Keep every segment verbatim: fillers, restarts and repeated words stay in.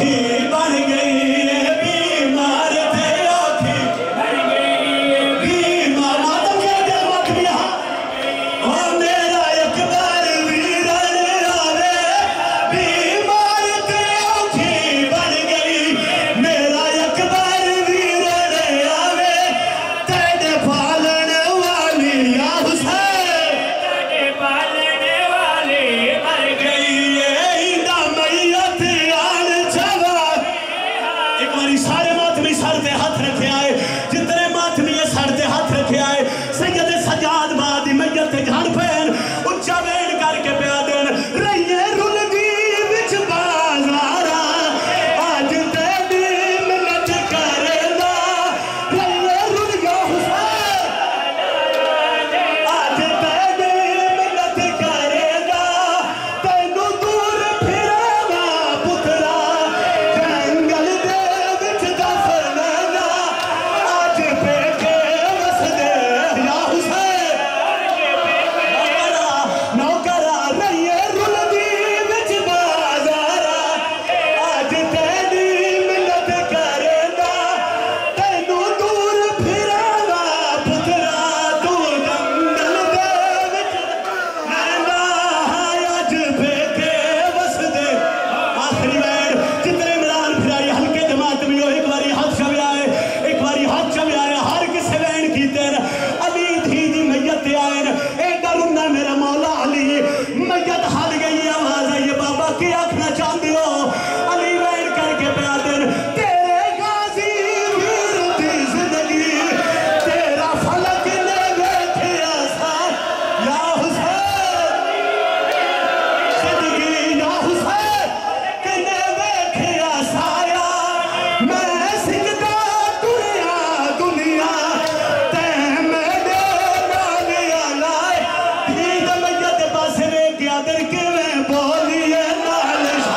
Bolia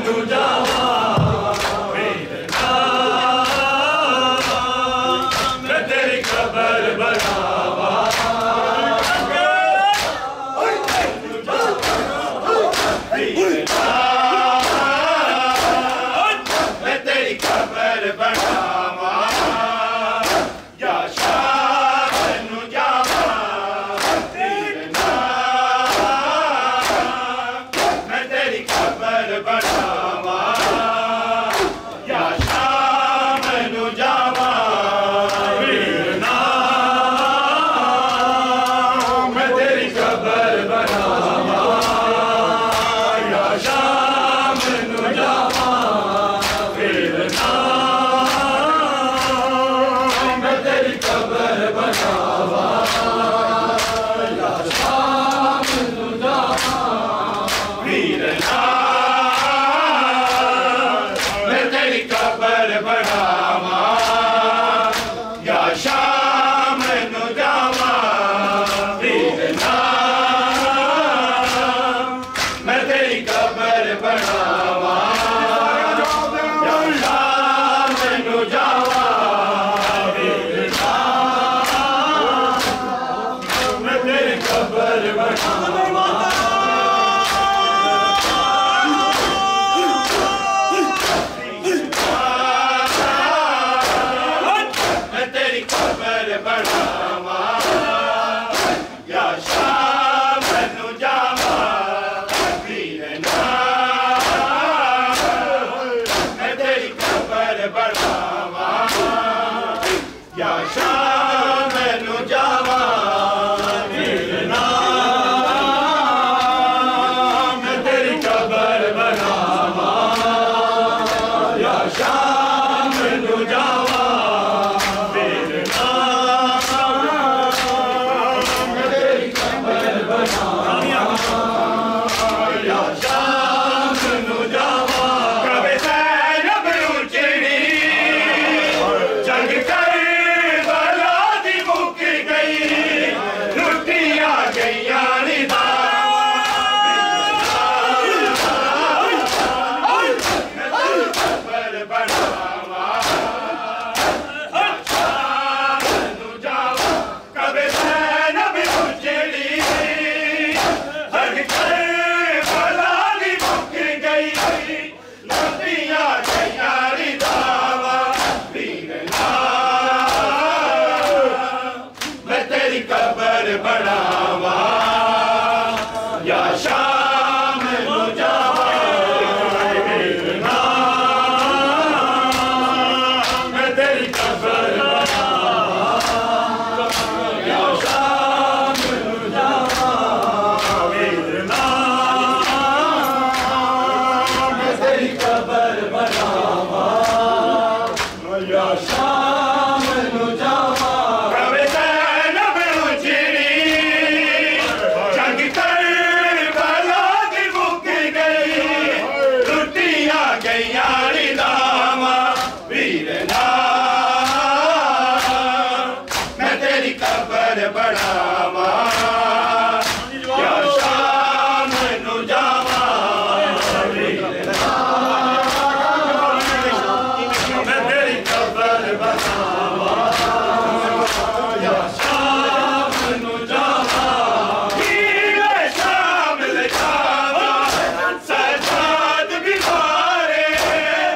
Sajjad बिहारे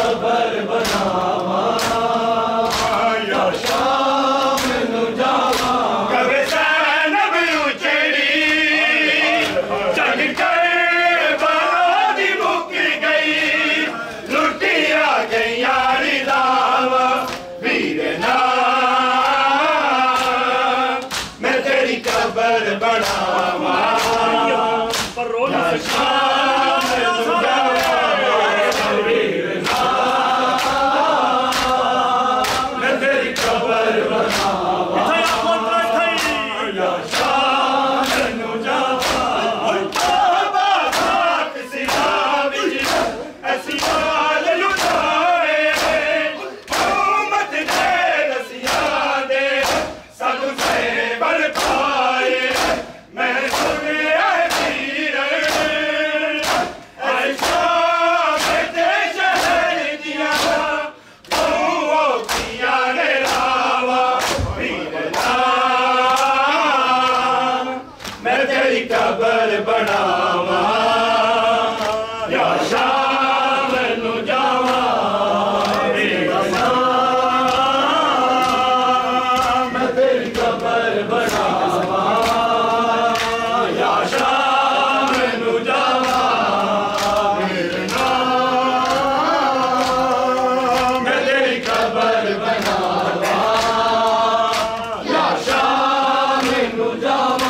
cover बनावा या शाम नू जावा कवे ज़ैनब उजड़ी चढ़ कर बादी मुक गई लुटी आ गई यारी दावा वीरना मैं तेरी कबर बनावा या शाम नू जावा कबर बनावा या शाम नू जावा मैं तेरी कबर बनावा या शाम नू जावा मैं तेरी कबर बनावा या शाम नू जावा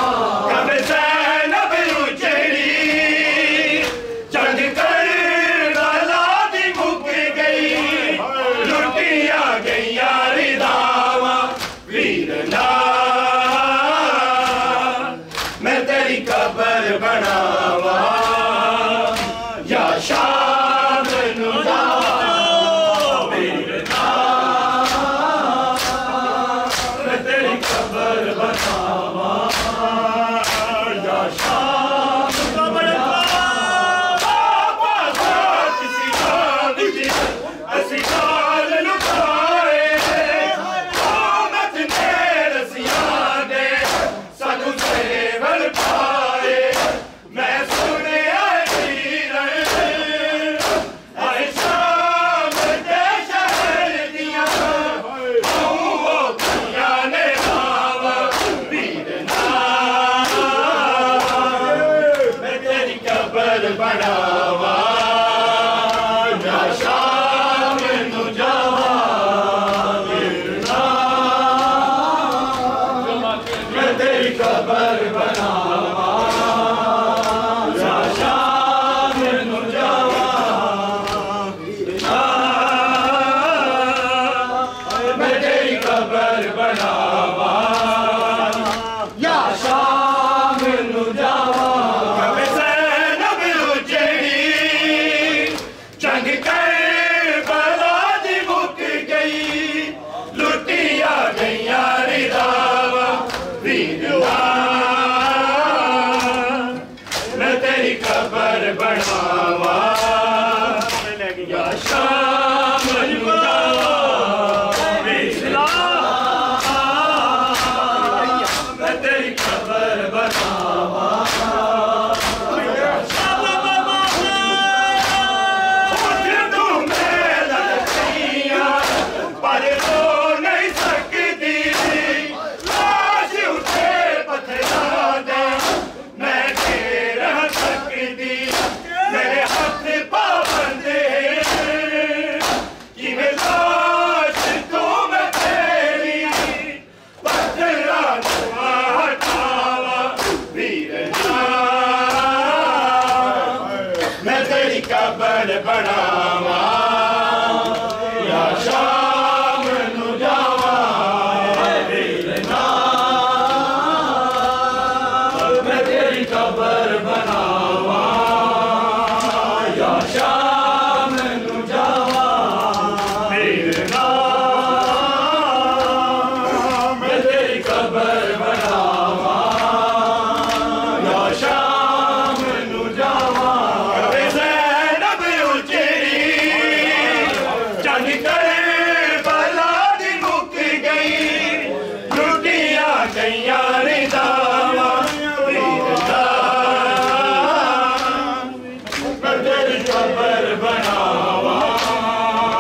मैं तेरी कबर बनावा या शाम नू जावा मैं तेरी कबर बनावा या शाम असी काल लुकाए मत ने रसिया दे सानू सेवल पाए मैं सुने आए आए शाम दे शहर दिया ने बावा वीरना मैं तेरी कबर बनावा या शाम नू जावा मैं तेरी कबर बनावा या शाम नू जावा मैं तेरी कबर बनावा या शाम नू जावा कवे ज़ैनब उजड़ी चंग कर बलादी मुक गई लुटी आ गई यारी दावा वीरना मैं तेरी कबर बनावा या शाम नू जावा मैं तेरी कबर बनावा पर रो नहीं सकती लाश उठे पथरा दे मैं रह सकती मेरे हाथ पाबंदे कि मैं लाश तो मैं तेरी पथरा हटावा वीरना मैं तेरी कबर बनावा या शाम नू जावा मैं तेरी कबर बनावा या शाम नू जावा मैं तेरी कबर बनावा या शाम नू जावा कवे ज़ैनब उजड़ी चंग कर बलादी मुक गई लुटी आ गई यारी दावा वीरना मैं तेरी कबर बनावा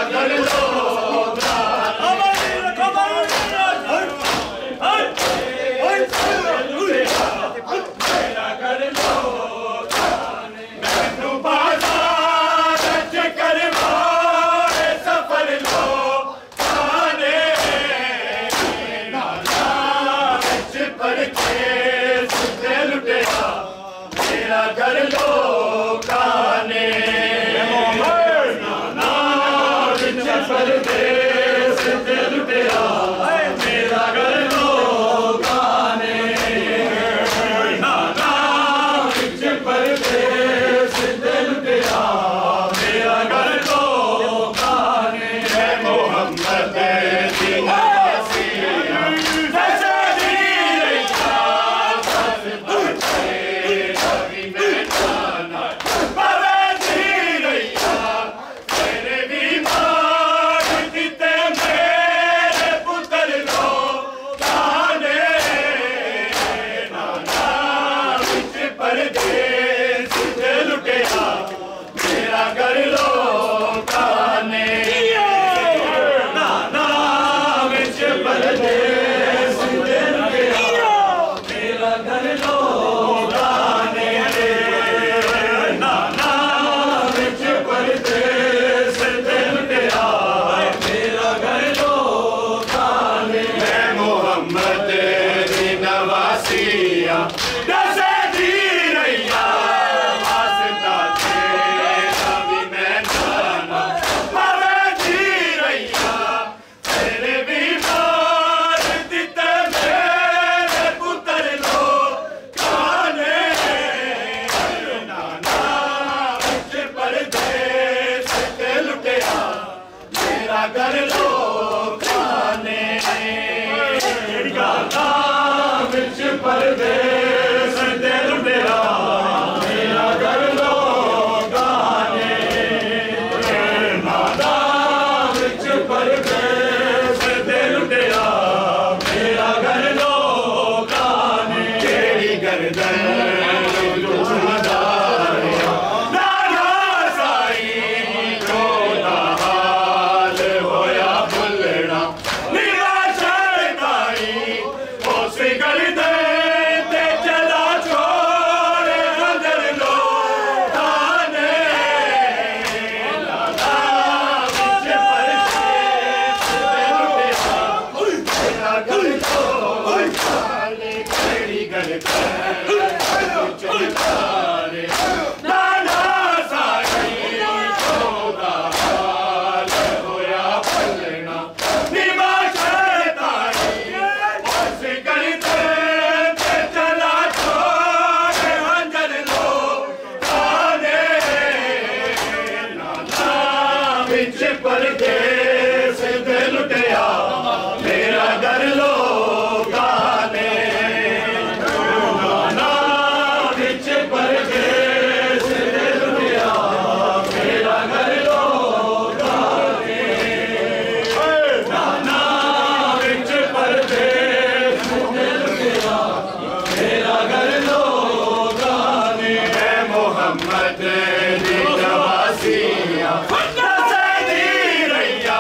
मोहम्मद दी नवासिया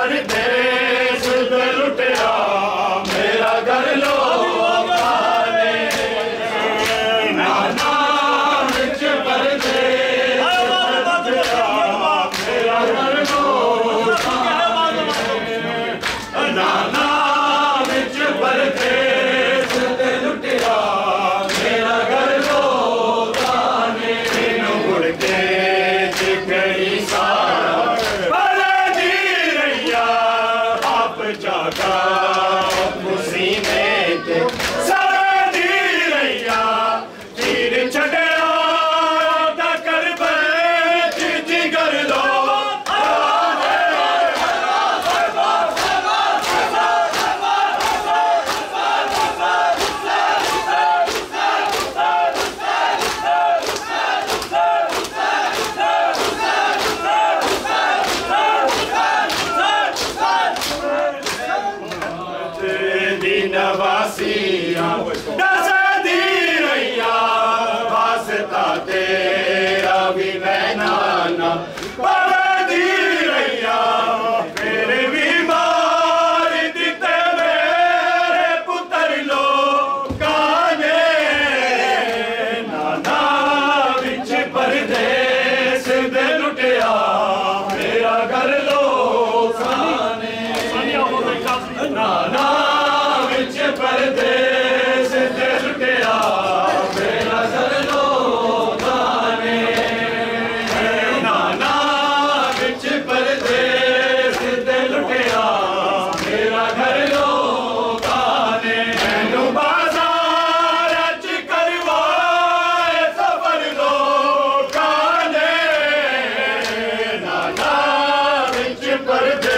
परदेस ते लुटिया मेरा घर लोकां ने नाना विच परदेस मेरा घर लोकां ने नाना विच परदेस ते लुटिया मेरा घर लोकां ने मैनू मुड़ के जिकड़ी जागा खुशी में ते सारा दी रैया तीर छड़या दा कर बे जिगर लो नवासिया दस दी रैया वास्ता तेरा भी मैनाना पर दी रैया मेरे भी मार दिते मेरे पुत्र लोकां ने नाना विच परदेस दे लुटिया मेरा घर लोकां ने नाना परदेस ते लुटिया मेरा घर लोकां ने नाना विच परदेस ते लुटिया मेरा घर लोकां ने मैनू बाजार च करवाए सफर लोकां ने नाना विच परदेस